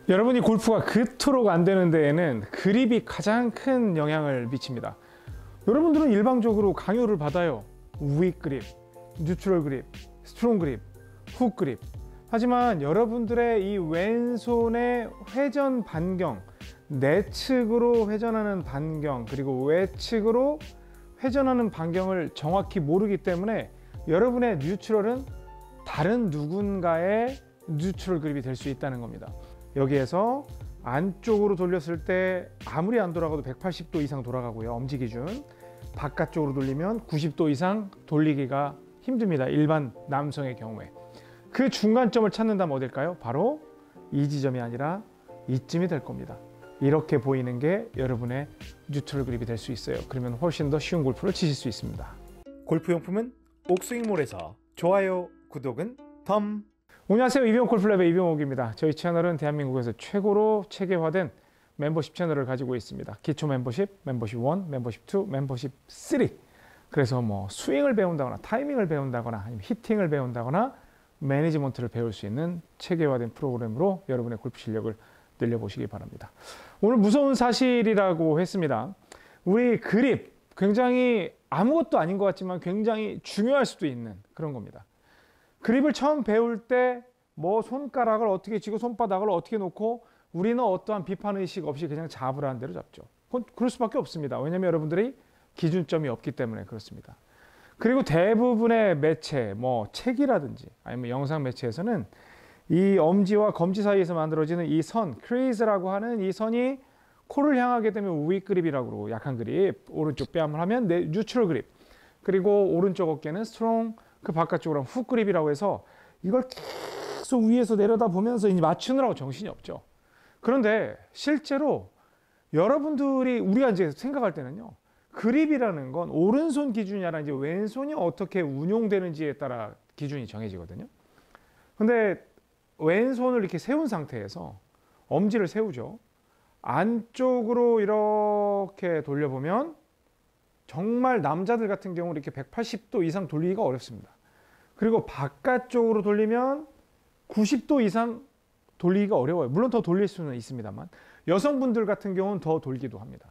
여러분이 골프가 그토록 안 되는 데에는 그립이 가장 큰 영향을 미칩니다. 여러분들은 일방적으로 강요를 받아요. 윅 그립, 뉴트럴 그립, 스트롱 그립, 훅 그립. 하지만 여러분들의 이 왼손의 회전 반경, 내측으로 회전하는 반경, 그리고 외측으로 회전하는 반경을 정확히 모르기 때문에 여러분의 뉴트럴은 다른 누군가의 뉴트럴 그립이 될 수 있다는 겁니다. 여기에서 안쪽으로 돌렸을 때 아무리 안 돌아가도 180도 이상 돌아가고요. 엄지 기준. 바깥쪽으로 돌리면 90도 이상 돌리기가 힘듭니다. 일반 남성의 경우에. 그 중간점을 찾는다면 어딜까요? 바로 이 지점이 아니라 이쯤이 될 겁니다. 이렇게 보이는 게 여러분의 뉴트럴 그립이 될 수 있어요. 그러면 훨씬 더 쉬운 골프를 치실 수 있습니다. 골프용품은 옥스윙몰에서 좋아요, 구독은 덤. 안녕하세요. 이병옥 골프랩의 이병옥입니다. 저희 채널은 대한민국에서 최고로 체계화된 멤버십 채널을 가지고 있습니다. 기초 멤버십, 멤버십 1, 멤버십 2, 멤버십 3. 그래서 뭐 스윙을 배운다거나 타이밍을 배운다거나 아니면 히팅을 배운다거나 매니지먼트를 배울 수 있는 체계화된 프로그램으로 여러분의 골프 실력을 늘려보시기 바랍니다. 오늘 무서운 사실이라고 했습니다. 우리 그립, 굉장히 아무것도 아닌 것 같지만 굉장히 중요할 수도 있는 그런 겁니다. 그립을 처음 배울 때 뭐 손가락을 어떻게 쥐고 손바닥을 어떻게 놓고 우리는 어떠한 비판의식 없이 그냥 잡으라는 대로 잡죠. 그럴 수밖에 없습니다. 왜냐하면 여러분들이 기준점이 없기 때문에 그렇습니다. 그리고 대부분의 매체, 뭐 책이라든지 아니면 영상 매체에서는 이 엄지와 검지 사이에서 만들어지는 이 선, 크레이즈라고 하는 이 선이 코를 향하게 되면 윅 그립이라고 그러고 약한 그립, 오른쪽 뺨을 하면 뉴트럴 그립, 그리고 오른쪽 어깨는 스트롱, 그 바깥쪽으로 하면 훅 그립이라고 해서 이걸 계속 위에서 내려다 보면서 이제 맞추느라고 정신이 없죠. 그런데 실제로 여러분들이 우리가 이제 생각할 때는요, 그립이라는 건 오른손 기준이 아니라 이제 왼손이 어떻게 운용되는지에 따라 기준이 정해지거든요. 근데 왼손을 이렇게 세운 상태에서 엄지를 세우죠. 안쪽으로 이렇게 돌려보면 정말 남자들 같은 경우 이렇게 180도 이상 돌리기가 어렵습니다. 그리고 바깥쪽으로 돌리면 90도 이상 돌리기가 어려워요. 물론 더 돌릴 수는 있습니다만 여성분들 같은 경우는 더 돌기도 합니다.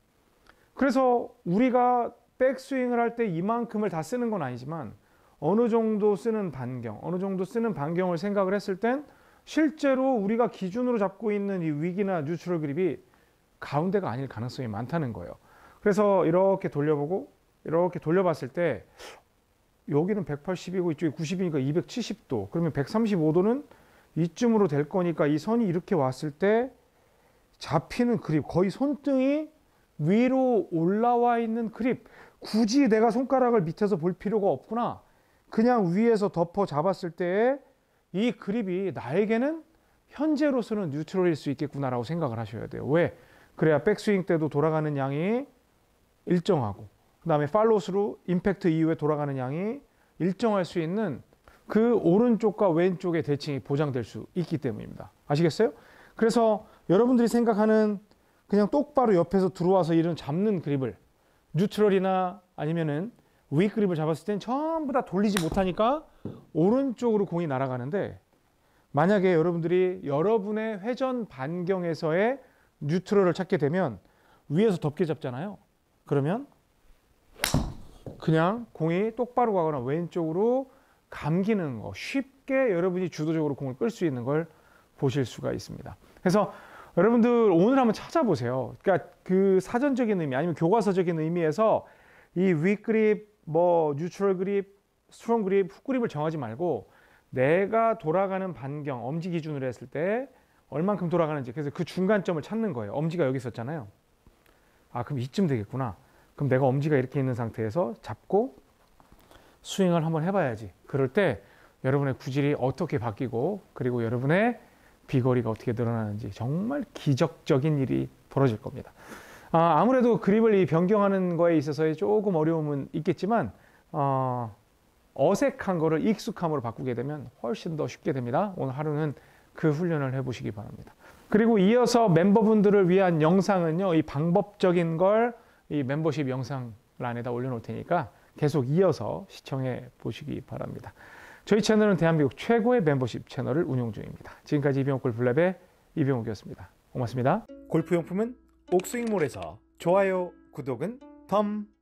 그래서 우리가 백스윙을 할 때 이만큼을 다 쓰는 건 아니지만 어느 정도 쓰는 반경, 어느 정도 쓰는 반경을 생각을 했을 땐 실제로 우리가 기준으로 잡고 있는 이 윅이나 뉴트럴 그립이 가운데가 아닐 가능성이 많다는 거예요. 그래서 이렇게 돌려보고 이렇게 돌려봤을 때 여기는 180이고 이쪽이 90이니까 270도, 그러면 135도는 이쯤으로 될 거니까 이 선이 이렇게 왔을 때 잡히는 그립, 거의 손등이 위로 올라와 있는 그립, 굳이 내가 손가락을 밑에서 볼 필요가 없구나. 그냥 위에서 덮어 잡았을 때 이 그립이 나에게는 현재로서는 뉴트럴일 수 있겠구나라고 생각을 하셔야 돼요. 왜? 그래야 백스윙 때도 돌아가는 양이 일정하고 그 다음에 팔로스루 임팩트 이후에 돌아가는 양이 일정할 수 있는 그 오른쪽과 왼쪽의 대칭이 보장될 수 있기 때문입니다. 아시겠어요? 그래서 여러분들이 생각하는 그냥 똑바로 옆에서 들어와서 이런 잡는 그립을 뉴트럴이나 아니면은 윅 그립을 잡았을 땐 전부 다 돌리지 못하니까 오른쪽으로 공이 날아가는데, 만약에 여러분들이 여러분의 회전 반경에서의 뉴트럴을 찾게 되면 위에서 덮게 잡잖아요. 그러면 그냥 공이 똑바로 가거나 왼쪽으로 감기는 거, 쉽게 여러분이 주도적으로 공을 끌 수 있는 걸 보실 수가 있습니다. 그래서 여러분들 오늘 한번 찾아보세요. 그러니까 그 사전적인 의미 아니면 교과서적인 의미에서 이 윅 그립, 뭐 뉴트럴 그립, 스트롱 그립, 훅 그립을 정하지 말고 내가 돌아가는 반경, 엄지 기준으로 했을 때 얼만큼 돌아가는지, 그래서 그 중간점을 찾는 거예요. 엄지가 여기 있었잖아요. 아, 그럼 이쯤 되겠구나. 그럼 내가 엄지가 이렇게 있는 상태에서 잡고 스윙을 한번 해봐야지. 그럴 때 여러분의 구질이 어떻게 바뀌고 그리고 여러분의 비거리가 어떻게 늘어나는지 정말 기적적인 일이 벌어질 겁니다. 아무래도 그립을 변경하는 거에 있어서의 조금 어려움은 있겠지만 어색한 거를 익숙함으로 바꾸게 되면 훨씬 더 쉽게 됩니다. 오늘 하루는 그 훈련을 해보시기 바랍니다. 그리고 이어서 멤버분들을 위한 영상은요, 이 방법적인 걸 이 멤버십 영상란에다 올려놓을 테니까 계속 이어서 시청해 보시기 바랍니다. 저희 채널은 대한민국 최고의 멤버십 채널을 운영 중입니다. 지금까지 이병옥 골프랩의 이병욱이었습니다. 고맙습니다. 골프용품은 옥스윙몰에서 좋아요, 구독은 덤.